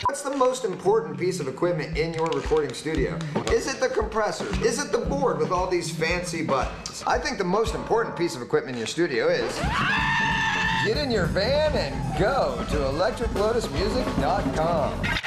What's the most important piece of equipment in your recording studio? Is it the compressor? Is it the board with all these fancy buttons? I think the most important piece of equipment in your studio is get in your van and go to electriclotusmusic.com.